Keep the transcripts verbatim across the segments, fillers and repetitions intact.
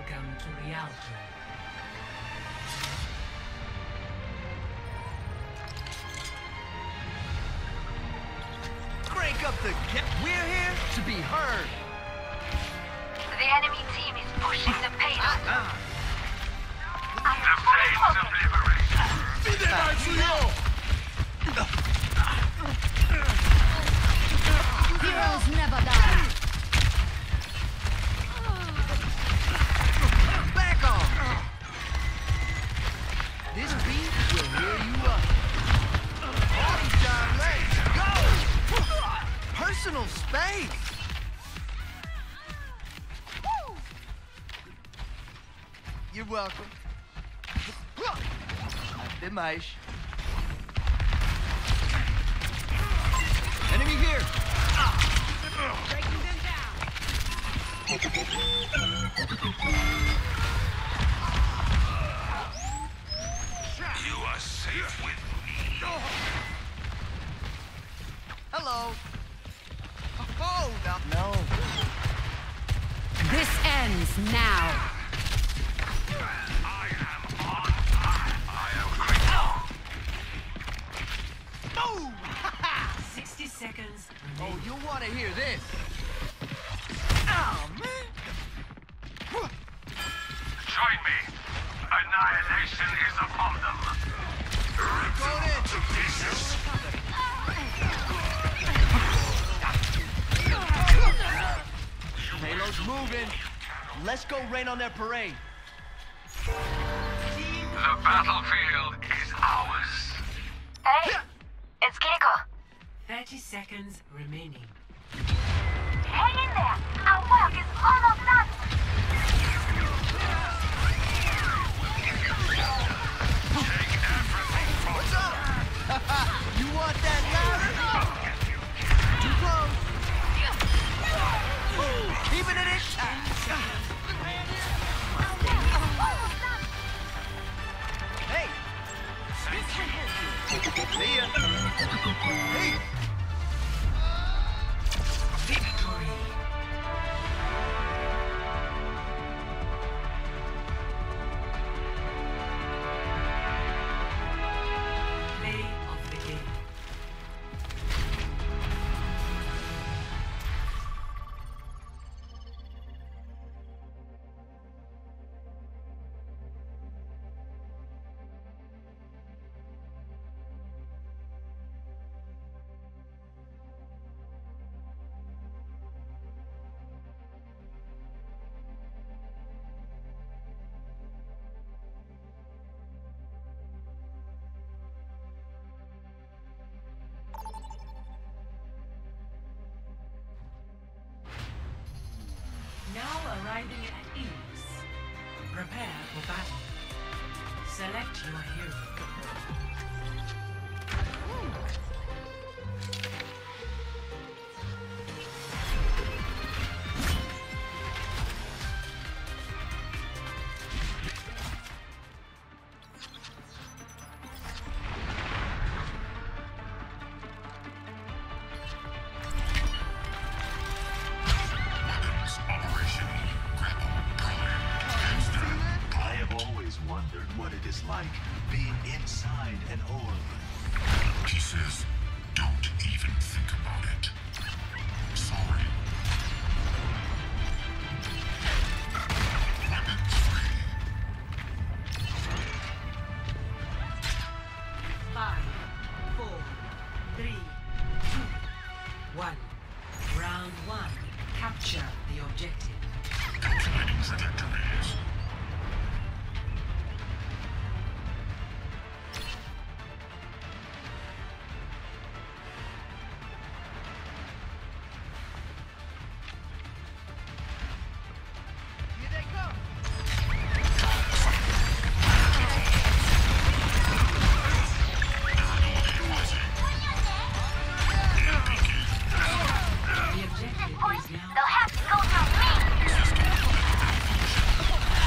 Welcome to reality. Crank up the ca- We're here to be heard. The enemy team is pushing the payload. Uh-uh. I am fully focused. Heroes never die. Back off. This beat will hear you up. Party time, let's go. Personal space. You're welcome. Demais. Enemy here. Breaking them down. You are safe with me. Hello. Oh, no. No. This ends now. I am on time. I am grateful. Boom! sixty seconds. Oh, you'll want to hear this. Oh, man. Join me. Annihilation is upon them. Go in. Jesus. Payload's moving. Let's go rain on their parade. The battlefield is ours. Hey, it's Gecko. thirty seconds remaining. Hang in there. Our work is almost done. Take everything from What's up? You want that louder? Too close. Ooh, keeping it in tight. Hey. See ya. Hey. Victory. Play of the game. Now arriving at ease. Prepare for battle. Select your hero. I have always wondered what it is like being inside an orb. He says, don't even think about it. Sorry. Weapons free. Five, four, three, two, one. Round one. Capture the objective. Calculating trajectories. Here they come. The objective is now They'll have to go through me.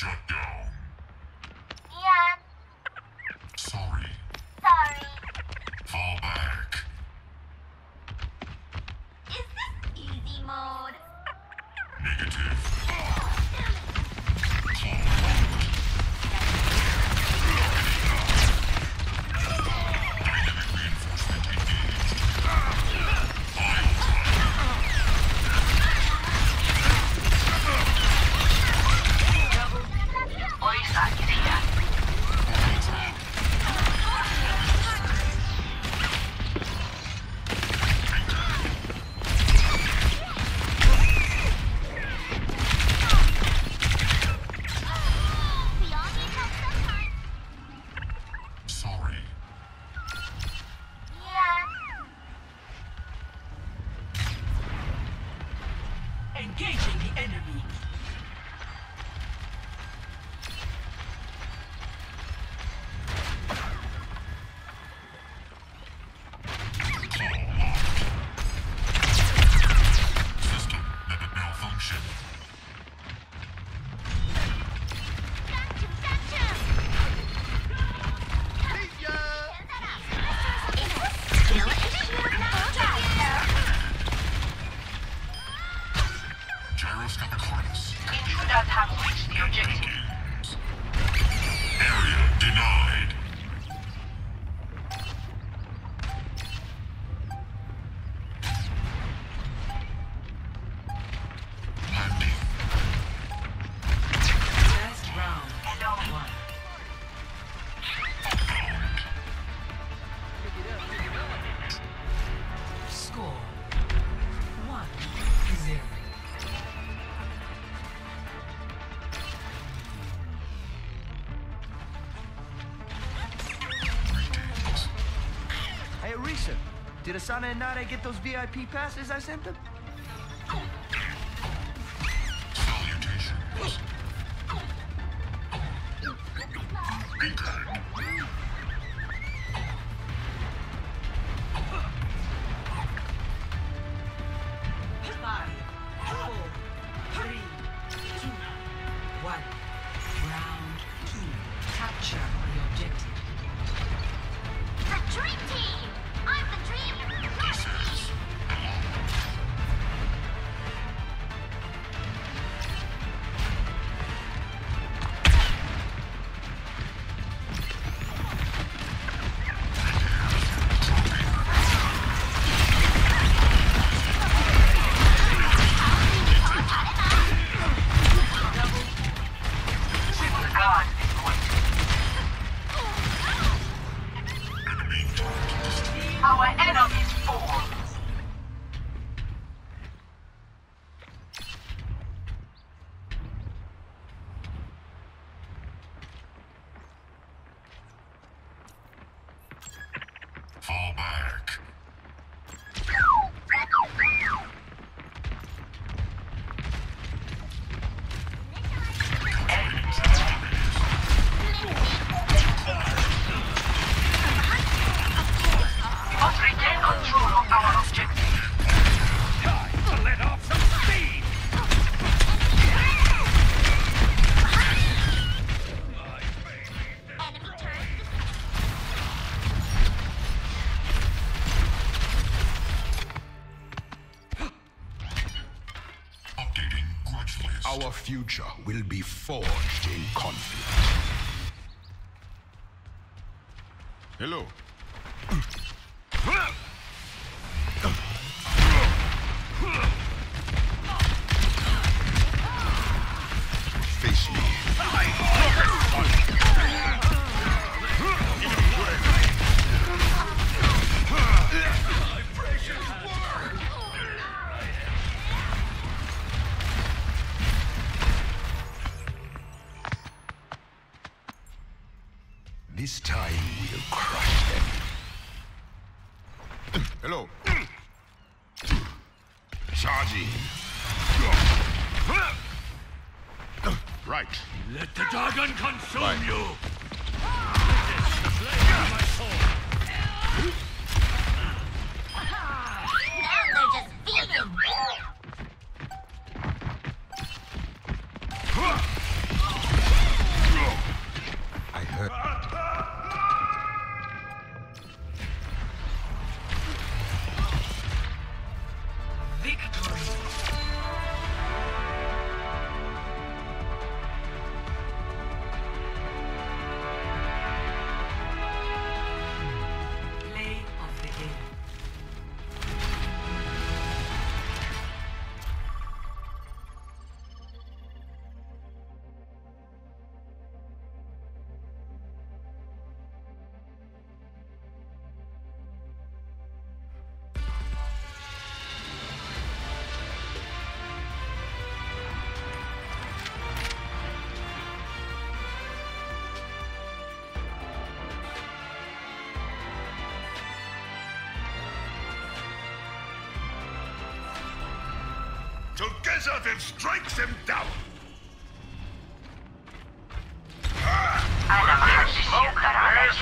Shut down. Yeah, Sorry. sorry. Fall back. Is this easy mode? Negative. Dynamic reinforcement engaged. File Oysa gidiyor. We all need help sometimes. Sorry. Yeah. Engaging the enemy. System malfunction. Gotcha, gotcha. See ya! Is this still an issue? Gyroscopic harness. Intruders have reached the objective. Games. Area denied. Landing. Last round. One. Score. One. Zero. Greetings. Hey, Arisa, did Asana and Nade get those V I P passes I sent them? Salutations. Beacon. Five, four, three, two, one. Round two. Capture the objective. The dream team! I'm the dream! Pieces. God is going Enemy target. Our enemies fall. Fall back. Must regain control of our objective. Time to let off some steam! Enemy turret Updating grudge list. Our future will be forged in conflict. Hello. Face me. This time we'll crush them. Hello. Charging. Right. Let the dragon consume Right. you! This is the flame of my soul! Now they're just feeding. Together then strikes them down. أنا ما حدش يقدر عليا.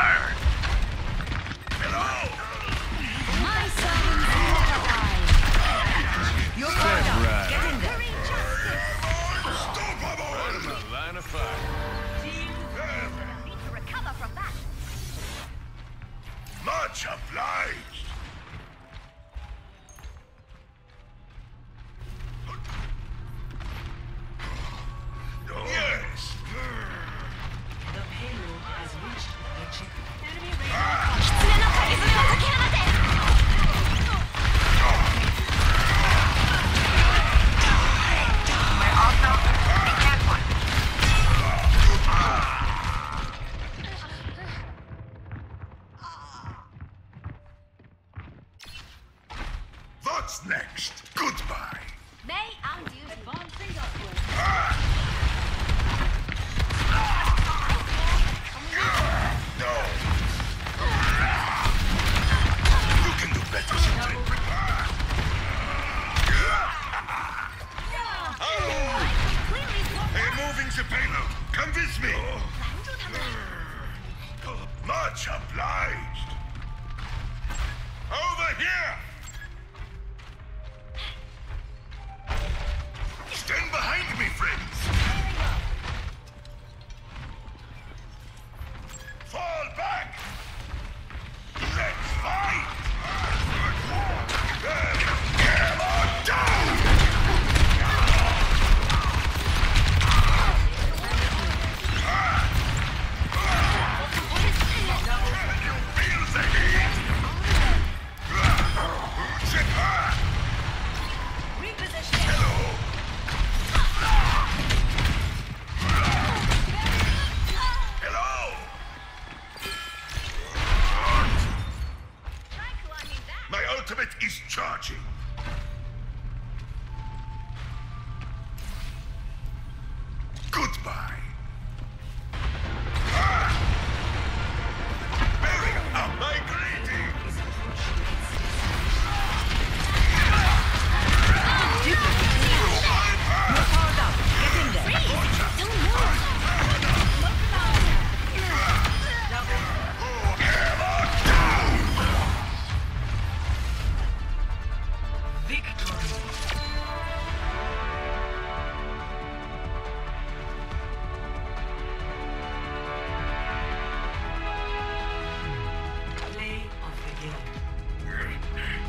Hello! My servants never die. You're fired up. right. Get in there. Unstoppable! Line of fire. Need to recover from that. Much obliged. Yes. The payload has reached the checkpoint. 狐のかぎ爪を解き放て。We're also be careful. What's next? Goodbye. May undo advancing upward. No. You can do better sometime. Hey, moving the payload. Come with me. Much obliged. Over here. Stand behind me, friends. Fall back. Let's fight. Come on down. Can you feel the heat? Zip her. Hello. Hello. My ultimate is charging. Goodbye. Ah! Bearing up my greetings. You're powered up. Get in there. Victory. Play of the game.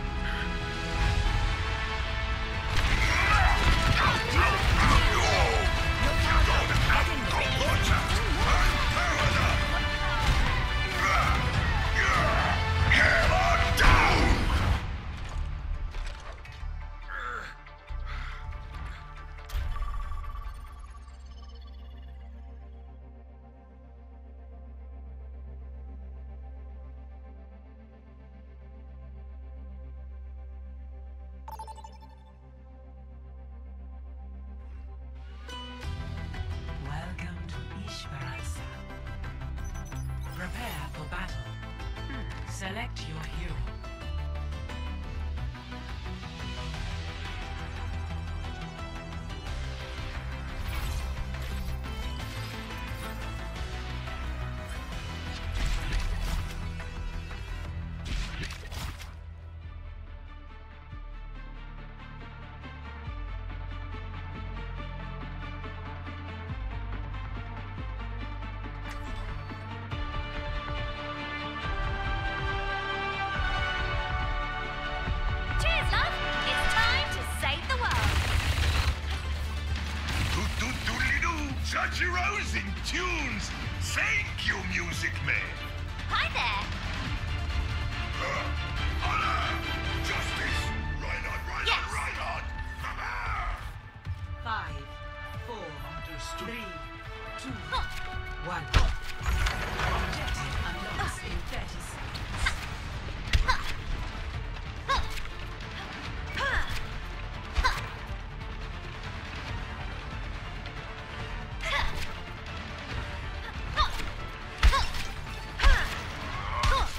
Welcome to Ishvaransa. Prepare for battle. Select your hero. Cheers, love. It's time to save the world. Do-do-doodly-doo. Such rousing tunes. Thank you, Music Man. Hi there. Uh, honor, justice. Right on, right Yes. on, right on. Ha-ha. Five, four, three, two, Huh. one. Objective unlocks in thirty seconds. Huh.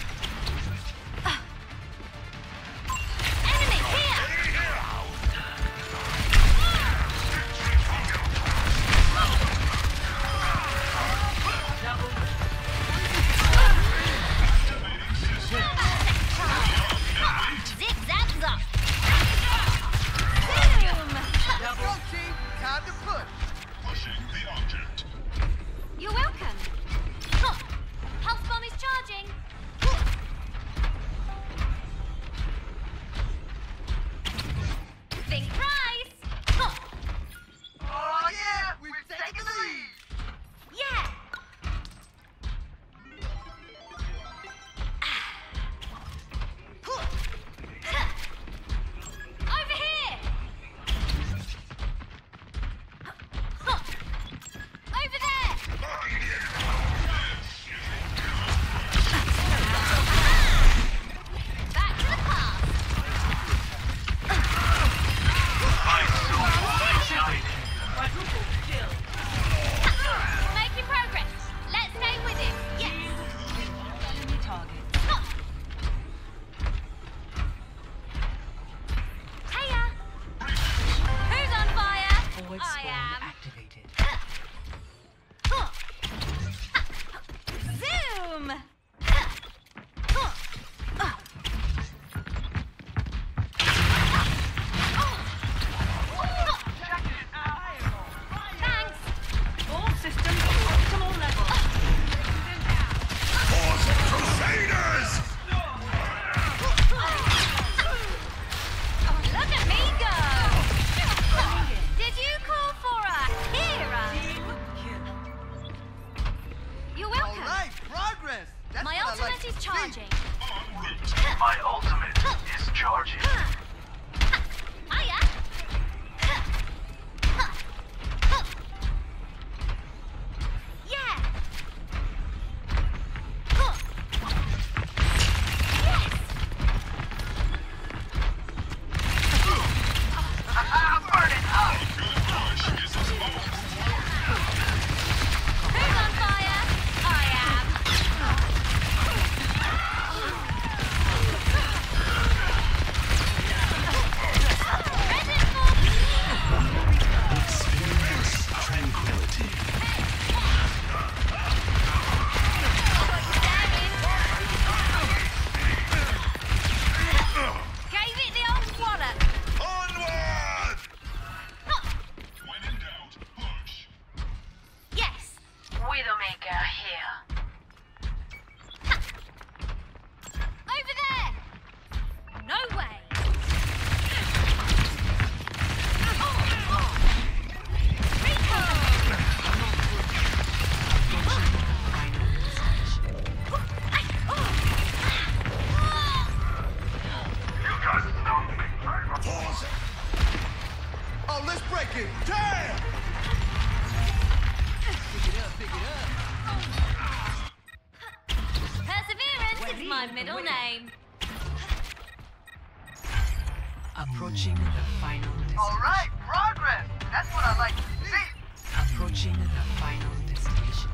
Approaching the final destination. All right, progress. That's what I like to see. Approaching the final destination.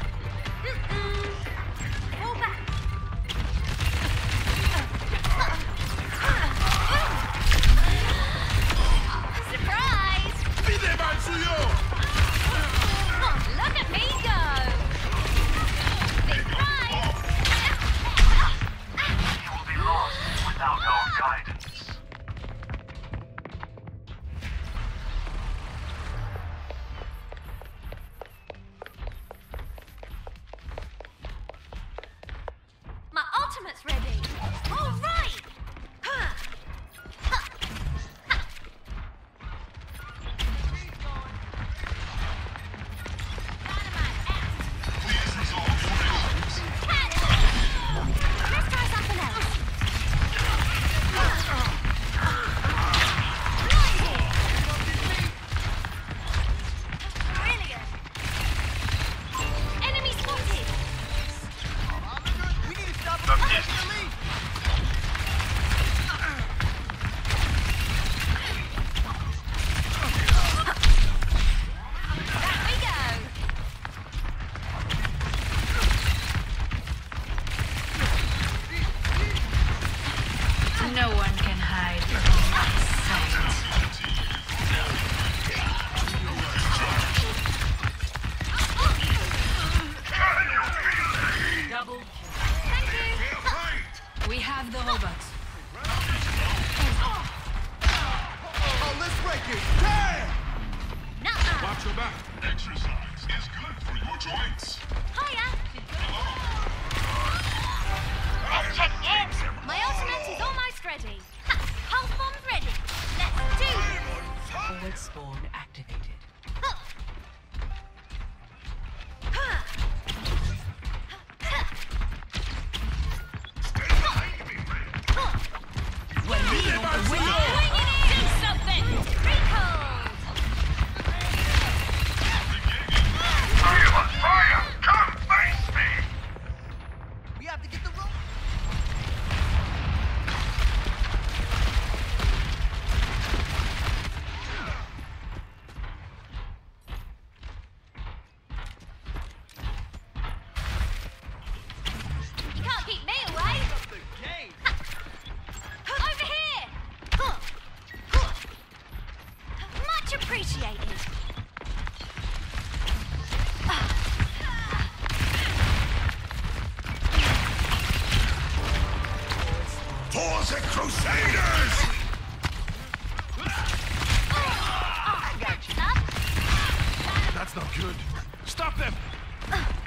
Fall back. Surprise! Look at me go! Big prize! You will be lost without our guidance. My ultimate's ready. All right. Huh. Huh. Huh. Dynamite out. Please resolve your issues. Let's try something else. Brilliant. Enemy spotted. We need to stop Look, him. yes. Leave. Back we go. No one can hide from my sight. Double kill. Thank you. We have the robots. Oh, let's break it. Damn! Nuh-uh. Watch your back. Exercise is good for your joints. Hiya. Let's check in. My ultimate is almost ready. Ha! Pulse bomb's ready. Let's do this. Forward spawn activated. Huh. Huh. Huh. Huh. Swing it in. Do something. Recall. Fire on fire! Come face me! We have to get the rope. You can't keep me away. The game. Over here. Huh. Huh. Much appreciated. For the Crusaders! I got you. That's not good. Stop them.